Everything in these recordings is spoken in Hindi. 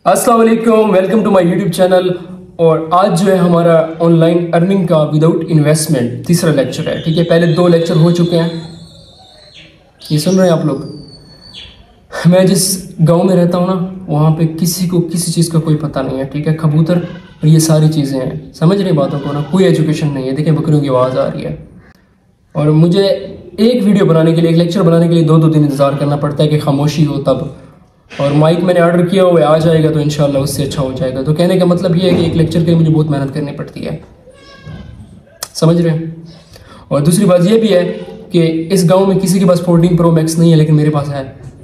अस्सलाम वालेकुम, welcome to my YouTube channel. और आज जो है हमारा ऑनलाइन अर्निंग का विदाउट इन्वेस्टमेंट तीसरा लेक्चर है। ठीक है, पहले 2 लेक्चर हो चुके हैं, ये सुन रहे हैं आप लोग। मैं जिस गांव में रहता हूँ ना, वहाँ पे किसी को किसी चीज़ का कोई पता नहीं है। ठीक है, कबूतर और ये सारी चीज़ें हैं, समझ रहे बातों को ना। कोई एजुकेशन नहीं है। देखें बकरियों की आवाज़ आ रही है। और मुझे एक वीडियो बनाने के लिए, एक लेक्चर बनाने के लिए 2-2 दिन इंतज़ार करना पड़ता है कि खामोशी हो तब। और माइक मैंने ऑर्डर किया हुआ है, आ जाएगा तो इंशाल्लाह उससे अच्छा हो जाएगा। तो कहने का मतलब ये है कि एक लेक्चर के लिए मुझे बहुत मेहनत करनी पड़ती है, समझ रहे हैं। और दूसरी बात ये भी है कि इस गांव में किसी के पास 14 Pro Max नहीं है, लेकिन मेरे पास है।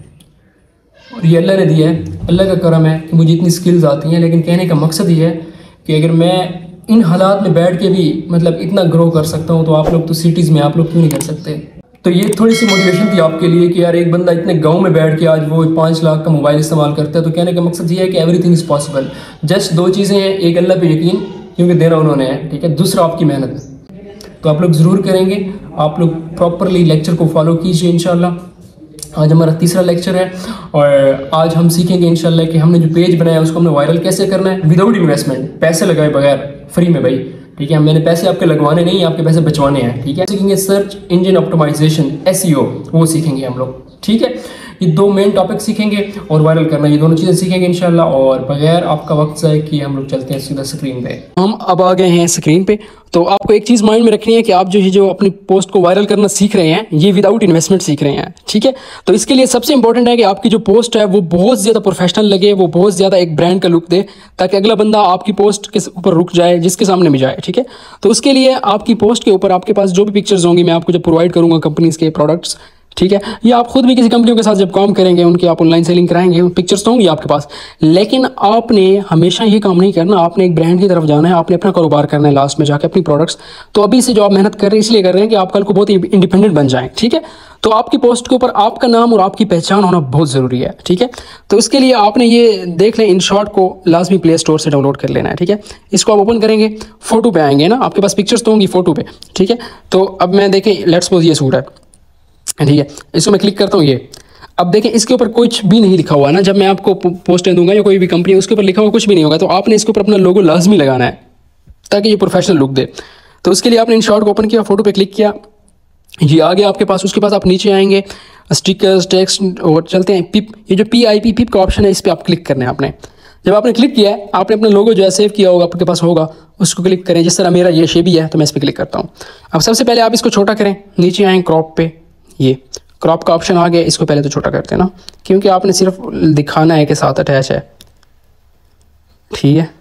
और ये अल्लाह ने दिया है, अल्लाह का करम है कि मुझे इतनी स्किल्स आती हैं। लेकिन कहने का मकसद ये है कि अगर मैं इन हालात में बैठ के भी मतलब इतना ग्रो कर सकता हूँ, तो आप लोग तो सिटीज़ में आप लोग क्यों नहीं कर सकते। तो ये थोड़ी सी मोटिवेशन थी आपके लिए कि यार एक बंदा इतने गांव में बैठ के आज वो 5 लाख का मोबाइल इस्तेमाल करता है। तो कहने का मकसद ये है कि एवरीथिंग इज़ पॉसिबल। जस्ट 2 चीज़ें हैं, एक अल्लाह पे यकीन, क्योंकि देना उन्होंने है, ठीक है। दूसरा आपकी मेहनत। तो आप लोग ज़रूर करेंगे, आप लोग प्रॉपरली लेक्चर को फॉलो कीजिए इंशाल्लाह। आज हमारा तीसरा लेक्चर है और आज हम सीखेंगे इंशाल्लाह कि हमने जो पेज बनाया उसको हमने वायरल कैसे करना है विदाउट इन्वेस्टमेंट, पैसे लगाए बगैर, फ्री में भाई। ठीक है, मैंने पैसे आपके लगवाने नहीं, आपके पैसे बचवाने हैं। ठीक है, सीखेंगे सर्च इंजन ऑप्टिमाइजेशन SEO, वो सीखेंगे हम लोग। ठीक है, ये 2 मेन टॉपिक सीखेंगे और वायरल करना, ये दोनों चीज़ें सीखेंगे इंशाल्लाह। और बगैर आपका वक्त जाए कि हम लोग चलते हैं सीधा स्क्रीन पे। हम अब आ गए हैं स्क्रीन पे। तो आपको एक चीज़ माइंड में रखनी है कि आप जो अपनी पोस्ट को वायरल करना सीख रहे हैं, ये विदाउट इन्वेस्टमेंट सीख रहे हैं। ठीक है, तो इसके लिए सबसे इंपॉर्टेंट है कि आपकी जो पोस्ट है वो बहुत ज़्यादा प्रोफेशनल लगे, वो बहुत ज़्यादा एक ब्रांड का लुक दे, ताकि अगला बंदा आपकी पोस्ट के ऊपर रुक जाए, जिसके सामने भी जाए। ठीक है, तो उसके लिए आपकी पोस्ट के ऊपर आपके पास जो भी पिक्चर्स होंगी, मैं आपको जब प्रोवाइड करूँगा कंपनीज के प्रोडक्ट्स, ठीक है, या आप खुद भी किसी कंपनियों के साथ जब काम करेंगे, उनकी आप ऑनलाइन सेलिंग कराएंगे, पिक्चर्स तो होंगी आपके पास। लेकिन आपने हमेशा ये काम नहीं करना, आपने एक ब्रांड की तरफ जाना है, आपने अपना कारोबार करना है लास्ट में जाके, अपनी प्रोडक्ट्स। तो अभी से जो आप मेहनत कर रहे हैं इसलिए कर रहे हैं कि आप कल को बहुत इंडिपेंडेंट बन जाएं। ठीक है, तो आपकी पोस्ट के ऊपर आपका नाम और आपकी पहचान होना बहुत ज़रूरी है। ठीक है, तो इसके लिए आपने ये देख लें, इन शॉर्ट को लाजमी प्ले स्टोर से डाउनलोड कर लेना है। ठीक है, इसको आप ओपन करेंगे, फोटो पे आएंगे ना, आपके पास पिक्चर्स तो होंगी फोटो पे। ठीक है, तो अब मैं देखें, लेट्स सपोज ये सूट है, ठीक है, इसको मैं क्लिक करता हूँ। ये अब देखें, इसके ऊपर कुछ भी नहीं लिखा हुआ ना। जब मैं आपको पोस्टें दूंगा या कोई भी कंपनी, उसके ऊपर लिखा हुआ कुछ भी नहीं होगा। तो आपने इसके ऊपर अपना लोगो लाजमी लगाना है ताकि ये प्रोफेशनल लुक दे। तो उसके लिए आपने इन शॉर्ट को ओपन किया, फोटो पे क्लिक किया, ये आ गया आपके पास। उसके पास आप नीचे आएंगे, स्टिकर्स, टेक्स्ट, और चलते हैं पिप। ये जो PIP पिप का ऑप्शन है, इस पर आप क्लिक करना है आपने। जब आपने क्लिक किया है, आपने अपना लोगो जो है सेव किया होगा, आपके पास होगा, उसको क्लिक करें। जिस तरह मेरा ये शेप ही है, तो मैं इस पर क्लिक करता हूँ। अब सबसे पहले आप इसको छोटा करें, नीचे आएँ क्रॉप पे, ये क्रॉप का ऑप्शन आ गया। इसको पहले तो छोटा करते हैं ना, क्योंकि आपने सिर्फ दिखाना है कि साथ अटैच है। ठीक है,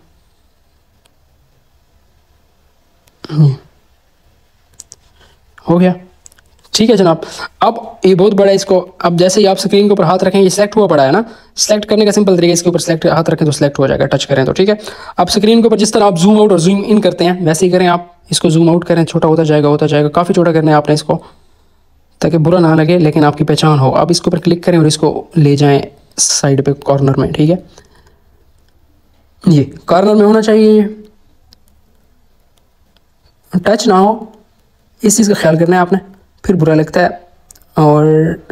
हो गया। ठीक है जनाब, अब ये बहुत बड़ा है, इसको अब जैसे ही आप स्क्रीन के ऊपर हाथ रखें, ये सिलेक्ट हुआ पड़ा है ना। सिलेक्ट करने का सिंपल तरीका, इसके ऊपर सिलेक्ट हाथ रखें तो सिलेक्ट हो जाएगा, टच करें तो। ठीक है, अब स्क्रीन के ऊपर जिस तरह आप जूम आउट और जूम इन करते हैं, वैसे ही करें आप। इसको जूम आउट करें, छोटा होता जाएगा, काफ़ी छोटा करना है आपने इसको, ताकि बुरा ना लगे लेकिन आपकी पहचान हो। अब इसके ऊपर क्लिक करें और इसको ले जाएं साइड पे कॉर्नर में। ठीक है, ये कॉर्नर में होना चाहिए, टच ना हो, इस चीज़ का ख्याल करना है आपने, फिर बुरा लगता है। और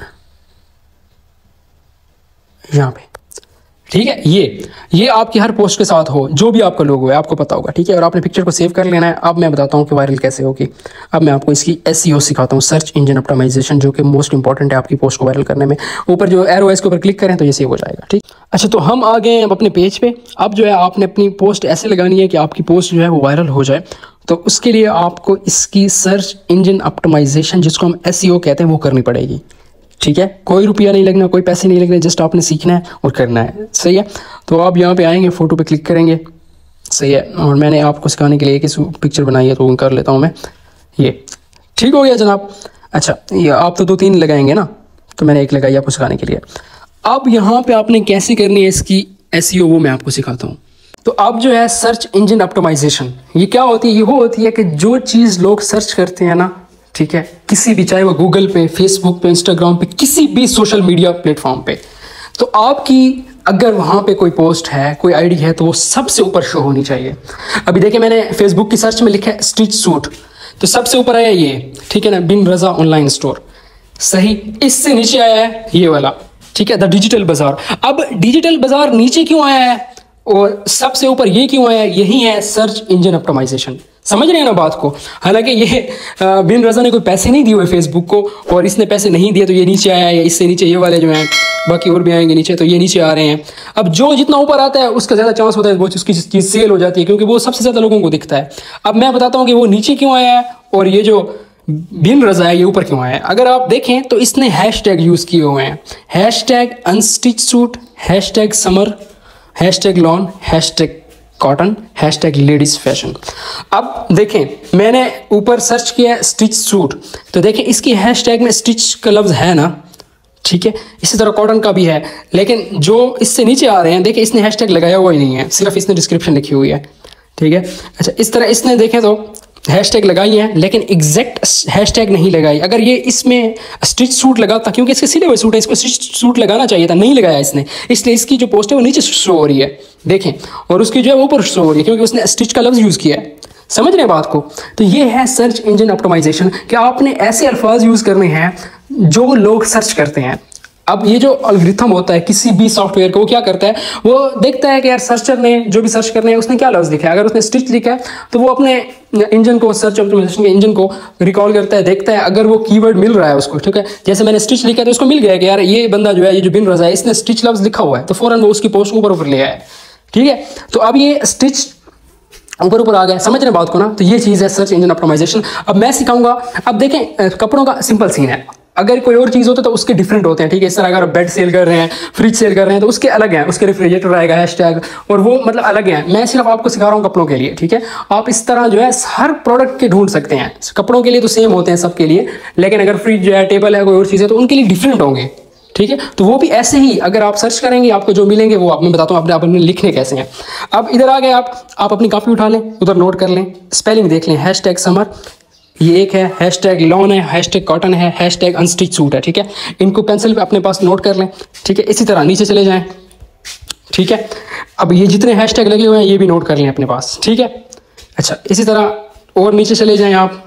यहाँ पे, ठीक है, ये आपकी हर पोस्ट के साथ हो, जो भी आपका लोगो है आपको पता होगा। ठीक है, और आपने पिक्चर को सेव कर लेना है। अब मैं बताता हूँ कि वायरल कैसे होगी। अब मैं आपको इसकी SEO सिखाता हूँ, सर्च इंजन ऑप्टिमाइजेशन, जो कि मोस्ट इंपॉर्टेंट है आपकी पोस्ट को वायरल करने में। ऊपर जो एरो है, इसके ऊपर क्लिक करें तो ये सेव हो जाएगा। ठीक, अच्छा, तो हम आ गए हैं अब अपने पेज पे। अब जो है आपने अपनी पोस्ट ऐसे लगानी है कि आपकी पोस्ट जो है वो वायरल हो जाए। तो उसके लिए आपको इसकी सर्च इंजन ऑप्टिमाइजेशन, जिसको हम SEO कहते हैं, वो करनी पड़ेगी। ठीक है, कोई रुपया नहीं लगना, कोई पैसे नहीं लगने, जस्ट आपने सीखना है और करना है। सही है, तो आप यहाँ पे आएंगे, फोटो पे क्लिक करेंगे। सही है, और मैंने आपको सिखाने के लिए एक पिक्चर बनाई है, तो कर लेता हूँ मैं ये। ठीक हो गया जनाब। अच्छा, ये आप तो 2-3 लगाएंगे ना, तो मैंने एक लगाई आपको सिखाने के लिए। अब यहाँ पे आपने कैसे करनी है इसकी SEO, वो मैं आपको सिखाता हूँ। तो अब जो है सर्च इंजन ऑप्टिमाइजेशन, ये क्या होती है? ये वो होती है कि जो चीज़ लोग सर्च करते हैं ना, ठीक है, किसी भी, चाहे वो गूगल पे, फेसबुक पे, इंस्टाग्राम पे, किसी भी सोशल मीडिया प्लेटफॉर्म पे, तो आपकी अगर वहाँ पे कोई पोस्ट है, कोई आईडी है, तो वो सबसे ऊपर शो होनी चाहिए। अभी देखिए, मैंने फेसबुक की सर्च में लिखा है स्टिच सूट, तो सबसे ऊपर आया ये, ठीक है ना, बिन रजा ऑनलाइन स्टोर। सही, इससे नीचे आया है ये वाला, ठीक है, द डिजिटल बाजार। अब डिजिटल बाजार नीचे क्यों आया है? और सबसे ऊपर ये क्यों आया, यही है सर्च इंजन ऑप्टिमाइजेशन। समझ रहे हैं ना बात को। हालांकि ये बिन रज़ा ने कोई पैसे नहीं दिए हुए फेसबुक को, और इसने पैसे नहीं दिए तो ये नीचे आया है, इससे नीचे ये वाले जो हैं बाकी और भी आएंगे नीचे, तो ये नीचे आ रहे हैं। अब जो जितना ऊपर आता है उसका ज़्यादा चांस होता है वो उसकी चीज़ सेल हो जाती है, क्योंकि वो सबसे ज़्यादा लोगों को दिखता है। अब मैं बताता हूँ कि वो नीचे क्यों आया है और ये जो बिन रज़ा है ये ऊपर क्यों आया है। अगर आप देखें तो इसने हैशटैग यूज़ किए हुए हैं, hashtag unstitch suit, hashtag summer, hashtag lawn, hashtag cotton, hashtag ladies fashion. अब देखें मैंने ऊपर सर्च किया स्टिच सूट, तो देखें इसकी हैशटैग में स्टिच का लफ्ज़ है ना, ठीक है। इसी तरह कॉटन का भी है, लेकिन जो इससे नीचे आ रहे हैं देखिए इसने हैशटैग लगाया हुआ ही नहीं है, सिर्फ इसने डिस्क्रिप्शन लिखी हुई है, ठीक है। अच्छा, इस तरह इसने देखें तो हैशटैग लगाई है लेकिन एग्जैक्ट हैशटैग नहीं लगाई। अगर ये इसमें स्टिच सूट लगाता, क्योंकि इसके सिले हुए सूट है, इसको स्टिच सूट लगाना चाहिए था, नहीं लगाया इसने, इसलिए इसकी जो पोस्ट है वो नीचे शो हो रही है देखें, और उसकी जो है ऊपर शो हो रही है, क्योंकि उसने स्टिच का लफ्ज़ यूज़ किया है। समझ रहे हैं बात को। तो ये है सर्च इंजन ऑप्टिमाइजेशन, कि आपने ऐसे अल्फाज यूज़ करने हैं जो लोग सर्च करते हैं। अब ये जो एल्गोरिथम होता है किसी भी सॉफ्टवेयर को, वो क्या करता है, वो देखता है कि यार सर्चर ने जो भी सर्च करने हैं उसने क्या लफ्ज़ लिखा है। अगर उसने स्टिच लिखा है तो वो अपने इंजन को, सर्च ऑप्टिमाइजेशन के इंजन को रिकॉल करता है, देखता है अगर वो कीवर्ड मिल रहा है उसको, ठीक है। जैसे मैंने स्टिच लिखा है तो उसको मिल गया कि यार ये बंदा जो है, ये जो बिन रज़ा है, इसने स्टिच लफ्ज़ लिखा हुआ है, तो फ़ौरन वो उसकी पोस्ट ऊपर ले आया है, ठीक है। तो अब ये स्टिच ऊपर आ गया, समझ रहे बात को ना। तो ये चीज़ है सर्च इंजन ऑप्टिमाइजेशन। अब मैं सिखाऊंगा। अब देखें कपड़ों का सिंपल सीन है, अगर कोई और चीज़ होता है तो उसके डिफरेंट होते हैं, ठीक है। इस तरह अगर बेड सेल कर रहे हैं, फ्रिज सेल कर रहे हैं, तो उसके अलग हैं, उसके रेफ्रिजरेटर आएगा हैशटैग, और वो मतलब अलग हैं। मैं सिर्फ आपको सिखा रहा हूँ कपड़ों के लिए, ठीक है। आप इस तरह जो है हर प्रोडक्ट के ढूंढ सकते हैं। कपड़ों के लिए तो सेम होते हैं सबके लिए, लेकिन अगर फ्रिज जो है, टेबल है, कोई और चीज़ है, तो उनके लिए डिफरेंट होंगे, ठीक है। तो वो भी ऐसे ही अगर आप सर्च करेंगे आपको जो मिलेंगे वो आप, मैं बताता हूँ अपने लिखने कैसे हैं। अब इधर आ गए आप अपनी कॉपी उठा लें, उधर नोट कर लें, स्पेलिंग देख लें। हैशटैग समर ये एक है, हैशटैग लॉन है, हैशटैग कॉटन है, हैशटैग अनस्टिच सूट है, ठीक है। इनको पेंसिल पे अपने पास नोट कर लें, ठीक है। इसी तरह नीचे चले जाएं, ठीक है। अब ये जितने हैशटैग लगे हुए हैं ये भी नोट कर लें अपने पास, ठीक है। अच्छा, इसी तरह और नीचे चले जाएं आप,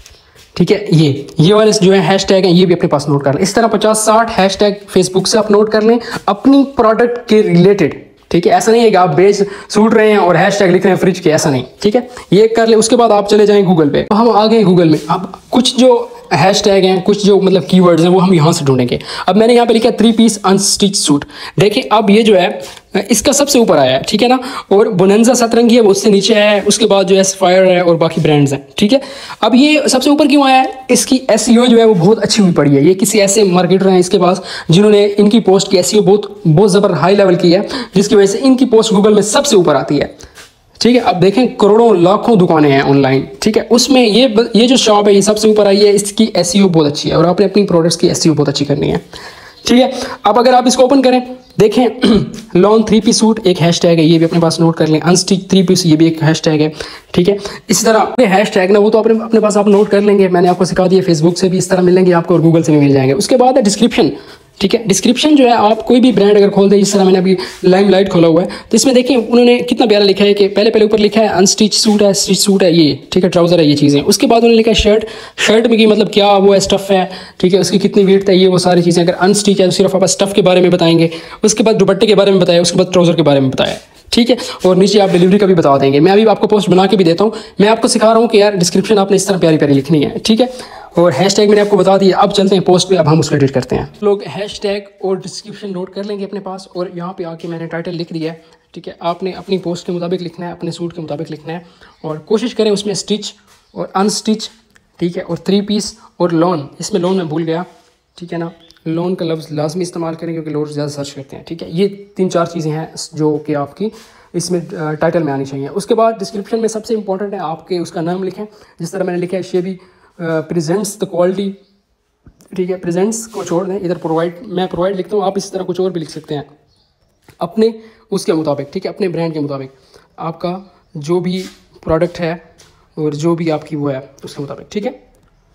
ठीक है। ये वाले जो है हैशटैग हैं ये भी अपने पास नोट कर लें। इस तरह 50-60 हैशटैग फेसबुक से आप नोट कर लें अपनी प्रोडक्ट के रिलेटेड, ठीक है। ऐसा नहीं है कि आप बेच सूट रहे हैं और हैशटैग लिख रहे हैं फ्रिज के, ऐसा नहीं, ठीक है। ये कर ले। उसके बाद आप चले जाएं गूगल पे। तो हम आ गए गूगल में। अब कुछ जो हैशटैग हैं, कुछ जो मतलब कीवर्ड्स हैं वो हम यहाँ से ढूंढेंगे। अब मैंने यहाँ पे लिखा 3 पीस अनस्टिच सूट। देखिए अब ये जो है इसका सबसे ऊपर आया है, ठीक है ना। और बोनेंजा सतरंगी है वो उससे नीचे आया है, उसके बाद जो है सफायर है और बाकी ब्रांड्स हैं, ठीक है। अब ये सबसे ऊपर क्यों आया है, इसकी एसईओ जो है वो बहुत अच्छी हुई पड़ी है। ये किसी ऐसे मार्केटर हैं इसके पास जिन्होंने इनकी पोस्ट की एसईओ बहुत ज़बर हाई लेवल की है, जिसकी वजह से इनकी पोस्ट गूगल में सबसे ऊपर आती है, ठीक है। अब देखें करोड़ों लाखों दुकानें हैं ऑनलाइन, ठीक है। उसमें ये जो शॉप है ये सबसे ऊपर आई है, इसकी एसईओ बहुत अच्छी है और आपने अपनी प्रोडक्ट्स की एसईओ बहुत अच्छी करनी है, ठीक है। अब अगर आप इसको ओपन करें, देखें लॉन 3 पीस सूट एक हैशटैग है, ये भी अपने पास नोट कर लें। अनस्टिच 3 पीस ये भी एक हैशटैग है, ठीक है। इसी तरह हैशटैग ना वो तो अपने पास आप नोट कर लेंगे, मैंने आपको सिखा दिया। फेसबुक से भी इस तरह मिलेंगे आपको और गूगल से भी मिल जाएंगे। उसके बाद है डिस्क्रिप्शन, ठीक है। डिस्क्रिप्शन जो है आप कोई भी ब्रांड अगर खोल दें, इस तरह मैंने अभी लाइमलाइट खोला हुआ है, तो इसमें देखिए उन्होंने कितना प्यारा लिखा है कि पहले ऊपर लिखा है अनस्टिच सूट है, स्टिच सूट है ये, ठीक है, ट्राउजर है, ये चीज़ें। उसके बाद उन्होंने लिखा है शर्ट में की मतलब क्या वो है, स्टफ है, ठीक है, उसकी कितनी वेट है, ये वो सारी चीज़ें। अगर अनस्टिच है तो सिर्फ आप स्टफ के बारे में बताएंगे, उसके बाद दुपट्टे के बारे में बताया, उसके बाद ट्राउजर के बारे में बताया, ठीक है। और नीचे आप डिलीवरी का भी बता देंगे। मैं अभी आपको पोस्ट बना के भी देता हूँ। मैं आपको सिखा रहा हूँ कि यार डिस्क्रिप्शन आपने इस तरह प्यारी प्यारी लिखनी है, ठीक है। और हैशटैग मैंने आपको बता दिया। अब चलते हैं पोस्ट पे, अब हम उसको एडिट करते हैं। लोग हैशटैग और डिस्क्रिप्शन नोट कर लेंगे अपने पास, और यहाँ पे आके मैंने टाइटल लिख दिया है, ठीक है। आपने अपनी पोस्ट के मुताबिक लिखना है, अपने सूट के मुताबिक लिखना है, और कोशिश करें उसमें स्टिच और अनस्टिच, ठीक है, और 3 पीस और लॉन। इसमें लॉन मैं भूल गया, ठीक है ना। लोन का लफ्ज़ लाजमी इस्तेमाल करें क्योंकि लोग ज़्यादा सर्च करते हैं, ठीक है। ये 3-4 चीज़ें हैं जो कि आपकी इसमें टाइटल में आनी चाहिए। उसके बाद डिस्क्रिप्शन में सबसे इंपॉर्टेंट है आपके उसका नाम लिखें, जिस तरह मैंने लिखा है शेबी प्रेजेंट्स द क्वालिटी, ठीक है। प्रेजेंट्स को छोड़ दें, इधर मैं प्रोवाइड लिखता हूँ, आप इस तरह कुछ और भी लिख सकते हैं अपने उसके मुताबिक, ठीक है, अपने ब्रांड के मुताबिक। आपका जो भी प्रोडक्ट है और जो भी आपकी वो है उसके मुताबिक, ठीक है।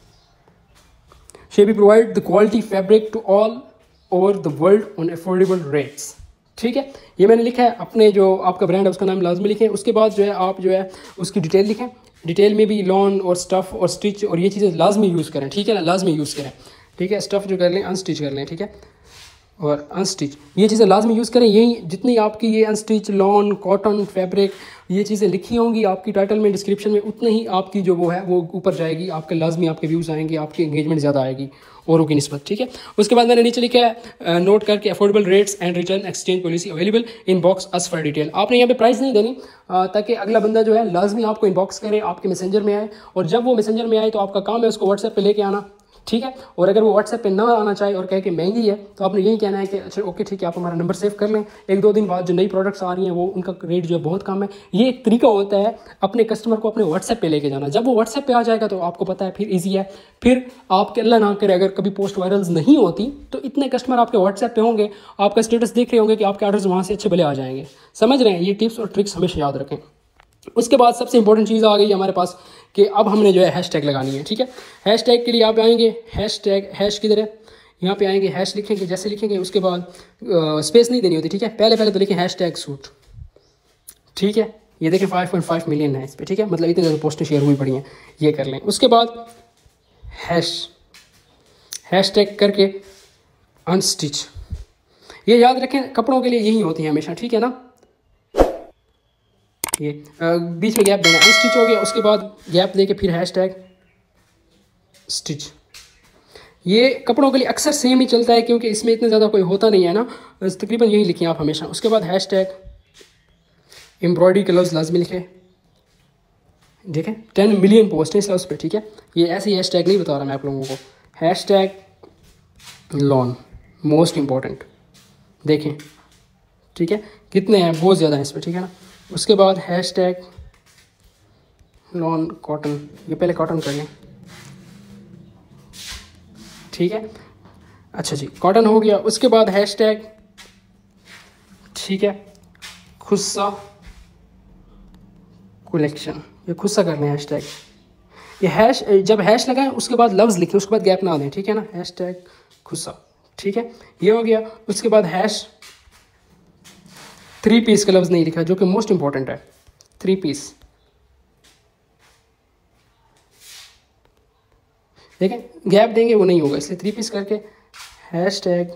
शेबी provide the quality fabric to all over the world on affordable rates, ठीक है। ये मैंने लिखा है। अपने जो आपका ब्रांड है उसका नाम लाजमी लिखें। उसके बाद जो है आप जो है उसकी डिटेल लिखें। डिटेल में भी लॉन और स्टफ़ और स्टिच और ये चीज़ें लाजमी यूज़ करें, ठीक है ना, लाजमी यूज़ करें, ठीक है। स्टफ़ जो कर लें अनस्टिच कर लें, ठीक है। और अनस्टिच, ये चीज़ें लाजमी यूज़ करें। यही जितनी आपकी ये अनस्टिच, लॉन, कॉटन, फैब्रिक, ये चीज़ें लिखी होंगी आपकी टाइटल में, डिस्क्रिप्शन में, उतनी ही आपकी जो वो है वो ऊपर जाएगी, आपके लाजमी आपके व्यूज़ आएंगे, आपकी एंगेजमेंट ज़्यादा आएगी औरों की निस्बत, ठीक है। उसके बाद मैंने नीचे लिखा है नोट करके affordable rates and return exchange policy available inbox us for detail. आपने यहाँ पे प्राइस नहीं देनी ताकि अगला बंदा जो है लाजमी आपको इनबॉक्स करे, आपके मैसेंजर में आए, और जब वो मैसेंजर में आए तो आपका काम है उसको व्हाट्सएप पे लेके आना, ठीक है। और अगर वो व्हाट्सएप पे ना आना चाहे और कहे कि महंगी है तो आपने यही कहना है कि अच्छा ओके ठीक है, आप हमारा नंबर सेव कर लें, 1-2 दिन बाद जो नई प्रोडक्ट्स आ रही हैं वो उनका रेट जो है बहुत कम है। ये एक तरीका होता है अपने कस्टमर को अपने व्हाट्सएप पे लेके जाना। जब वो व्हाट्सएप पे आ जाएगा तो आपको पता है फिर ईजी है, फिर आपके अल्लाह ना करे अगर कभी पोस्ट वायरल्स नहीं होती तो इतने कस्टमर आपके व्हाट्सएप पे होंगे, आपका स्टेटस देख रहे होंगे कि आपके ऑर्डर्स वहाँ से अच्छे भले आ जाएंगे। समझ रहे हैं, ये टिप्स और ट्रिक्स हमेशा याद रखें। उसके बाद सबसे इंपॉर्टेंट चीज़ आ गई हमारे पास कि अब हमने जो है हैशटैग लगानी है, ठीक है। हैशटैग के लिए आप आएंगे, हैशटैग, हैश किधर है, यहाँ पे आएंगे, हैश लिखेंगे, जैसे लिखेंगे उसके बाद स्पेस नहीं देनी होती, ठीक है। पहले तो लिखें हैशटैग सूट, ठीक है। ये देखें 5.5 मिलियन है इस पर, ठीक है, मतलब इतनी ज़्यादा पोस्टें शेयर हुई पड़ी हैं, ये कर लें। उसके बाद हैशटैग करके अनस्टिच, ये याद रखें कपड़ों के लिए यही होती है हमेशा, ठीक है ना। ये बीच में गैप देना, अनस्टिच हो गया, उसके बाद गैप देके फिर हैशटैग स्टिच। ये कपड़ों के लिए अक्सर सेम ही चलता है क्योंकि इसमें इतना ज़्यादा कोई होता नहीं है ना, तकरीबन यही लिखें आप हमेशा। उसके बाद हैशटैग एम्ब्रॉयडरी के लफ्ज़ लाजमी लिखे, ठीक है। 10 मिलियन पोस्ट है इस लफ्ज़ पे, ठीक है। ये ऐसे ही हैशटैग नहीं बता रहा मैं आप लोगों को। हैशटैग लॉन मोस्ट इम्पॉर्टेंट, देखें, ठीक है, कितने हैं, बहुत ज़्यादा है इस पर, ठीक है ना। उसके बाद हैशटैग लॉन कॉटन, ये पहले कॉटन कर लें, ठीक है। अच्छा जी, कॉटन हो गया। उसके बाद हैशटैग, ठीक है, खुस्सा कलेक्शन, ये खुस्सा कर लें हैशटैग। ये हैश, जब हैश लगाएं उसके बाद लफ्ज़ लिखें, उसके बाद गैप ना दें, ठीक है ना। हैशटैग खुस्सा, ठीक है, ये हो गया। उसके बाद हैश 3 पीस का लफ्ज़ नहीं लिखा जो कि मोस्ट इंपॉर्टेंट है, 3 पीस, देखें गैप देंगे वो नहीं होगा, इसलिए 3 पीस करके हैशटैग।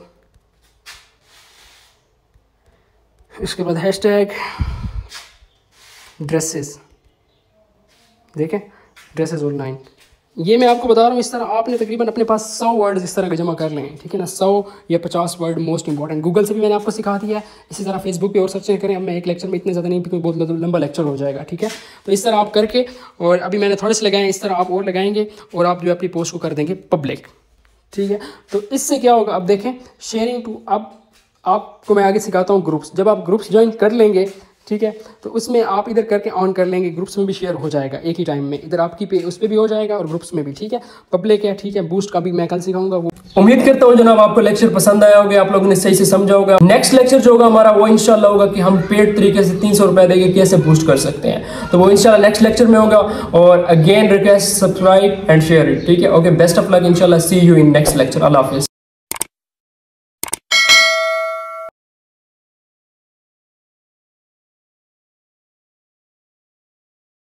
उसके बाद हैशटैग ड्रेसेस, देखें ड्रेसेस ऑनलाइन। ये मैं आपको बता रहा हूँ, इस तरह आपने तकरीबन अपने पास 100 वर्ड्स इस तरह के जमा कर लें, ठीक है ना। 100 या 50 वर्ड मोस्ट इंपॉर्टेंट, गूगल से भी मैंने आपको सिखा दिया है। इसी तरह फेसबुक पे और सर्च करें। अब मैं एक लेक्चर में इतने ज़्यादा नहीं, क्योंकि बहुत लंबा लेक्चर हो जाएगा, ठीक है। तो इस तरह आप करके, और अभी मैंने थोड़े से लगाए, इस तरह आप और लगाएंगे और आप जो अपनी पोस्ट को कर देंगे पब्लिक, ठीक है। तो इससे क्या होगा, अब देखें शेयरिंग टू, अब आपको मैं आगे सिखाता हूँ ग्रुप्स। जब आप ग्रुप्स ज्वाइन कर लेंगे, ठीक है, तो उसमें आप इधर करके ऑन कर लेंगे, ग्रुप्स में भी शेयर हो जाएगा एक ही टाइम में, इधर आपकी पे उस पर भी हो जाएगा और ग्रुप्स में भी, ठीक है। पब्लिक है, ठीक है। बूस्ट का भी मैं कल सिखाऊंगा। वो उम्मीद करता हूँ जनाब आपको लेक्चर पसंद आया होगा, आप लोगों ने सही से समझा होगा। नेक्स्ट लेक्चर जो होगा हमारा वो इंशाल्लाह होगा कि हम पेड तरीके से 300 रुपए देके कैसे बूस्ट कर सकते हैं, तो वो इंशाल्लाह नेक्स्ट लेक्चर में होगा। और again request subscribe and share it, ठीक है। ओके, बेस्ट ऑफ लक, इंशाल्लाह see you in next lecture. अल्लाह हाफिज़।